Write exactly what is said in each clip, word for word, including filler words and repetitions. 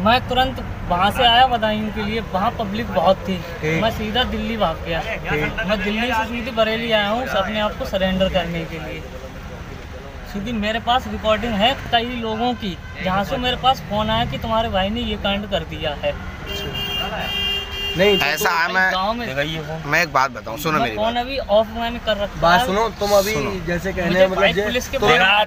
मैं तुरंत वहाँ से आया बदायूं के लिए, वहाँ पब्लिक बहुत थी, मैं सीधा दिल्ली भाग गया। मैं दिल्ली से सीधी बरेली आया हूँ अपने आप को सरेंडर करने के लिए, क्योंकि मेरे पास रिकॉर्डिंग है कई लोगों की जहाँ से मेरे पास फोन आया कि तुम्हारे भाई ने ये कांड कर दिया है। नहीं ऐसा है, मैं गाँव में मैं एक बात बताऊं, सुनो मेरी फोन अभी ऑफ मैंने कर रखा। बात सुनो, तुम अभी जैसे कहने मतलब पुलिस के तो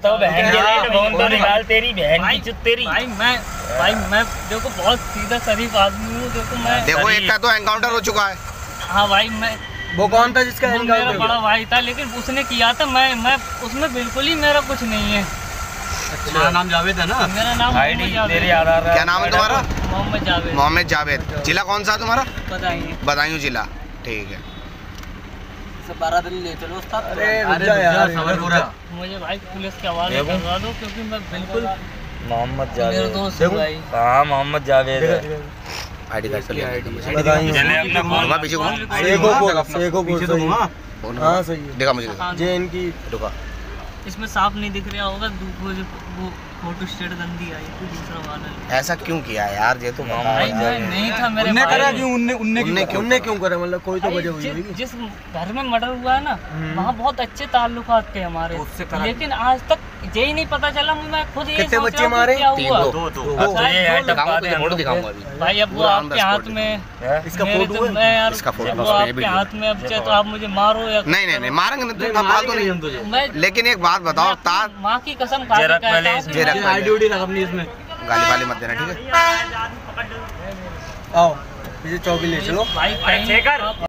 निकाल तेरी बहन की चुत तेरी। भाई मैं भाई मैं देखो बहुत सीधा शरीफ आदमी हूँ। देखो मैं देखो एक का तो एनकाउंटर हो चुका है। हाँ भाई, मैं वो कौन था जिसका एनकाउंटर? मेरा बड़ा भाई था, लेकिन उसने किया था, मैं मैं उसमें बिल्कुल ही मेरा कुछ नहीं है। अच्छा, नाम जावेद है ना? मेरा नाम तेरे याद आ रहा है। क्या नाम है तुम्हारा? मोहम्मद जावेद। मोहम्मद जावेद। जिला कौन सा तुम्हारा? बदायूं। बदायूं जिला, ठीक है। बारह दिन ले चलो उस्ताद। अरे यार मुझे भाई पुलिस के हवाले करवा दो, क्योंकि मैं बिल्कुल मोहम्मद जावेद मेरे दोस्त भाई। हाँ मोहम्मद जावेद आईडी कार्ड पे ले मुझे बताइए पीछे कौन? पीछे तो घुमा। हाँ सही है, देखा मुझे जे इनकी रुका। इसमें साफ नहीं दिख रहा होगा, वो जो वो फोटो स्टेट गंदी आई थी दूसरा वाला। ऐसा क्यों किया यार, ये तो बता भाई यार। मैं नहीं था, मेरे उनने भाई करा क्यों? उनने उनने उनने क्यों उनने क्यों करा? मतलब कोई तो वजह हुई जिस, होगी। जिस घर में मर्डर हुआ है ना, वहाँ बहुत अच्छे ताल्लुकात थे हमारे, लेकिन आज तक यही नहीं पता चला। मैं खुद ये कितने सोच बच्चे रहा हूँ मारे? क्या हुआ। दो दो दो फोटो दिखाऊंगा अभी भाई अब वो आपके हाथ में, इसका मेरे फोटो तो है? मैं यार इसका फोटो वो आपके हाथ में, अब चाहे तो आप मुझे मारो या नहीं नहीं नहीं मारेंगे नहीं, तुम बात तो नहीं। मैं लेकिन एक बात बताओ, तार माँ की कसम खा के कहता हूँ कि मैं- आईडी उडी लगा अपनी इसमें, गाली वाली मत देना, ठीक है? आओ पीछे चौकी ले चलो भाई कहीं